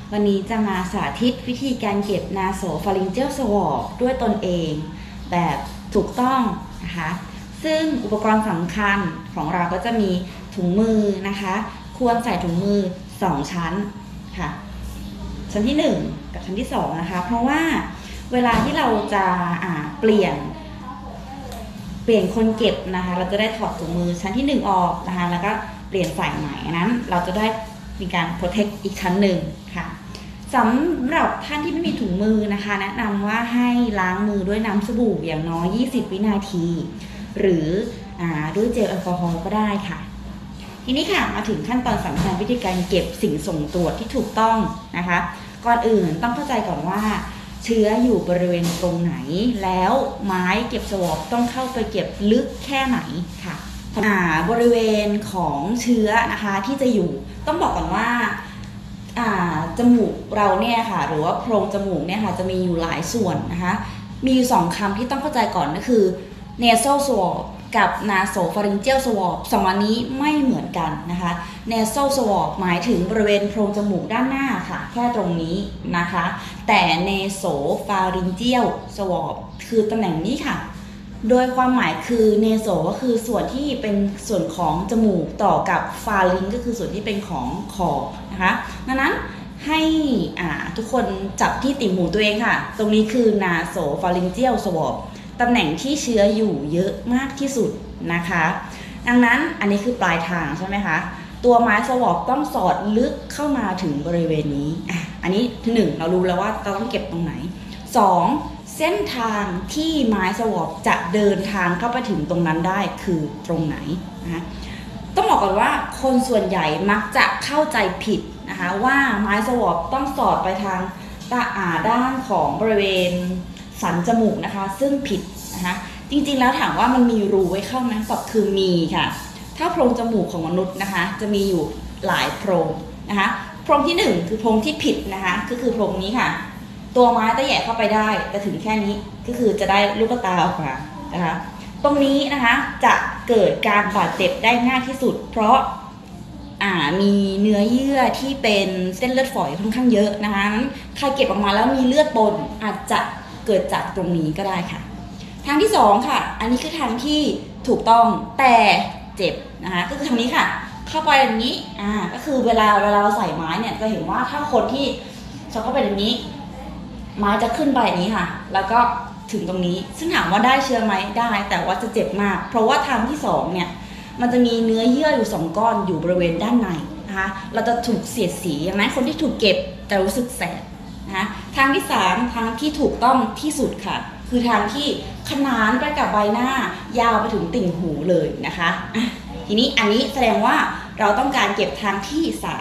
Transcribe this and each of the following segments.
วันนี้จะมาสาธิตวิธีการเก็บ Nasopharyngeal Swab ด้วยตนเองแบบถูกต้องนะคะซึ่งอุปกรณ์สำคัญของเราก็จะมีถุงมือนะคะควรใส่ถุงมือ2ชั้นค่ะชั้นที่1กับชั้นที่2นะคะเพราะว่าเวลาที่เราจะเปลี่ยนคนเก็บนะคะเราจะได้ถอดถุงมือชั้นที่1ออกนะคะแล้วก็เปลี่ยนใส่ใหม่นั้นเราจะได้มีการโปรเทคอีกชั้นหนึ่งค่ะสำหรับท่านที่ไม่มีถุงมือนะคะแนะนำว่าให้ล้างมือด้วยน้ำสบู่อย่างน้อย20วินาทีหรือด้วยเจลแอลกอฮอล์ก็ได้ค่ะทีนี้ค่ะมาถึงขั้นตอนสำคัญวิธีการเก็บสิ่งส่งตรวจที่ถูกต้องนะคะก่อนอื่นต้องเข้าใจก่อนว่าเชื้ออยู่บริเวณตรงไหนแล้วไม้เก็บสวอปต้องเข้าไปเก็บลึกแค่ไหนค่ะบริเวณของเชื้อนะคะที่จะอยู่ต้องบอกก่อนว่าจมูกเราเนี่ยค่ะหรือว่าโพรงจมูกเนี่ยค่ะจะมีอยู่หลายส่วนนะคะมีอยู่2คำที่ต้องเข้าใจก่อนก็คือ nasal swab กับ nasopharyngeal swab 2 อันนี้ไม่เหมือนกันนะคะ nasal swab หมายถึงบริเวณโพรงจมูกด้านหน้าค่ะแค่ตรงนี้นะคะแต่ nasopharyngeal swab คือตำแหน่งนี้ค่ะโดยความหมายคือ nasal ก็คือส่วนที่เป็นส่วนของจมูกต่อกับ pharynx ก็คือส่วนที่เป็นของคอนะคะดังนั้นให้ทุกคนจับที่ติ่งหูตัวเองค่ะตรงนี้คือ nasopharyngeal swab ตำแหน่งที่เชื้ออยู่เยอะมากที่สุดนะคะดังนั้นอันนี้คือปลายทางใช่ไหมคะตัวไม้สวอปต้องสอดลึกเข้ามาถึงบริเวณนี้อันนี้ที่1เรารู้แล้วว่าเราต้องเก็บตรงไหน2เส้นทางที่ไม้สวอปจะเดินทางเข้าไปถึงตรงนั้นได้คือตรงไหนนะคะต้องบอกก่อนว่าคนส่วนใหญ่มักจะเข้าใจผิดนะคะว่าไม้สวอปต้องสอดไปทางด้านของบริเวณสันจมูกนะคะซึ่งผิดนะคะจริงๆแล้วถามว่ามันมีรูไว้เข้าไหมตอบคือมีค่ะถ้าโพรงจมูกของมนุษย์นะคะจะมีอยู่หลายโพรงนะคะโพรงที่1คือโพรงที่ผิดนะคะก็คือโพรงนี้ค่ะตัวไม้จะแหย่เข้าไปได้แต่ถึงแค่นี้ก็คือจะได้ลูกตาออกมานะคะตรงนี้นะคะจะเกิดการบาดเจ็บได้ง่ายที่สุดเพราะมีเนื้อเยื่อที่เป็นเส้นเลือดฝอยค่อนข้างเยอะนะคะนั้นใครเก็บออกมาแล้วมีเลือดปนอาจจะเกิดจากตรงนี้ก็ได้ค่ะทางที่2ค่ะอันนี้คือทางที่ถูกต้องแต่เจ็บนะคะก็คือทางนี้ค่ะเข้าไปอย่างนี้ก็คือเวลาเราใส่ไม้เนี่ยจะเห็นว่าถ้าคนที่เขาเข้าไปอย่างนี้ไม้จะขึ้นไปอย่างนี้ค่ะแล้วก็ถึงตรงนี้ซึ่งถามว่าได้เชื้อไหมได้แต่ว่าจะเจ็บมากเพราะว่าทางที่2เนี่ยมันจะมีเนื้อเยื่ออยู่2ก้อนอยู่บริเวณด้านในนะคะเราจะถูกเสียดสีอย่างนั้นคนที่ถูกเก็บจะรู้สึกแสบนะคะทางที่3ทางที่ถูกต้องที่สุดค่ะคือทางที่ขนานไปกับใบหน้ายาวไปถึงติ่งหูเลยนะคะทีนี้อันนี้แสดงว่าเราต้องการเก็บทางที่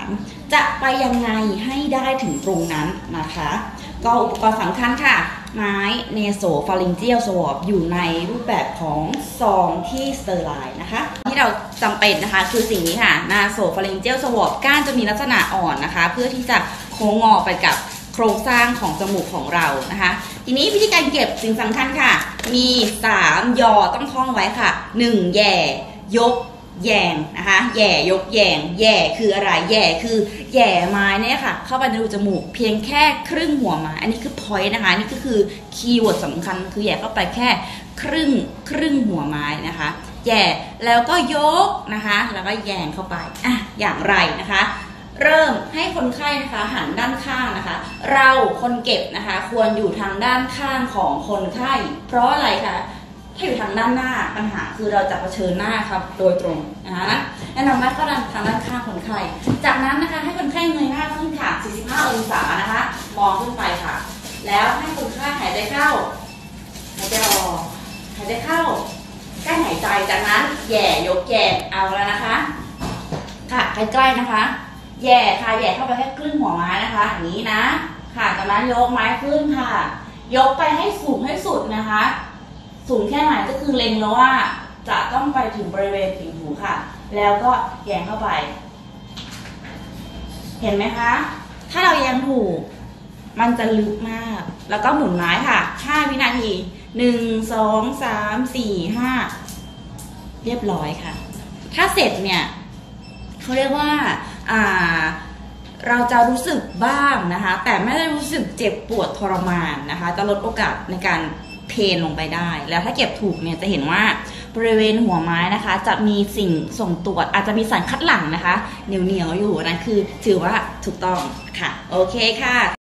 3จะไปยังไงให้ได้ถึงตรงนั้นนะคะก็อุปกรณ์สำคัญค่ะไม้ Nasopharyngeal Swab อยู่ในรูปแบบของซองที่สเตอร์ไลน์นะคะที่เราจำเป็นนะคะคือสิ่งนี้ค่ะ Nasopharyngeal Swab ก้านจะมีลักษณะอ่อนนะคะเพื่อที่จะโค้งงอไปกับโครงสร้างของจมูกของเรานะคะทีนี้วิธีการเก็บสิ่งสำคัญค่ะมี3ยอต้องท่องไว้ค่ะ1แย่ยกแยงนะคะแย่ยกแยงแย่คืออะไรแย่คือแย่ไม้เนี่ยค่ะเข้าไปในรูจมูกเพียงแค่ครึ่งหัวไม้อันนี้คือ point นะคะนี่ก็คือคีย์เวิร์ดสำคัญคือแย่เข้าไปแค่ครึ่งหัวไม้นะคะแย่แล้วก็ยกนะคะแล้วก็แยงเข้าไปอย่างไรนะคะเริ่มให้คนไข้นะคะหันด้านข้างนะคะเราคนเก็บนะคะควรอยู่ทางด้านข้างของคนไข้เพราะอะไรคะถ้าอยู่ทางด้านหน้าปัญหาคือเราจะเผชิญหน้าครับโดยตรงนะคะแนะนำว่าก็ทางด้านข้างคนไข้จากนั้นนะคะให้คนไข้เงยหน้าขึ้นค่ะ45องศานะคะมองขึ้นไปค่ะแล้วให้คนไข้หายใจเข้าหายใจออกหายใจเข้ากั้นหายใจจากนั้นแย่ยกแย่เอาแล้วนะคะค่ะใกล้ๆนะคะแย่ค่ะแย่เข้าไปแค่ครึ่งหัวไม้นะคะอย่างนี้นะค่ะจากนั้นยกไม้ขึ้นค่ะยกไปให้สูงให้สุดนะคะสูงแค่ไหนก็คือเล็งแล้วว่าจะต้องไปถึงบริเวณติ่งหูค่ะแล้วก็แยงเข้าไปเห็นไหมคะถ้าเราแยงถูกมันจะลึกมากแล้วก็หมุนไม้ค่ะ5วินาที1 2 3 4 5เรียบร้อยค่ะถ้าเสร็จเนี่ยเขาเรียกว่าเราจะรู้สึกบ้างนะคะแต่ไม่ได้รู้สึกเจ็บปวดทรมานนะคะจะลดโอกาสในการเพนลงไปได้แล้วถ้าเก็บถูกเนี่ยจะเห็นว่าบริเวณหัวไม้นะคะจะมีสิ่งส่งตรวจอาจจะมีสารคัดหลั่งนะคะเหนียวๆอยู่นั่นคือถือว่าถูกต้องค่ะโอเคค่ะ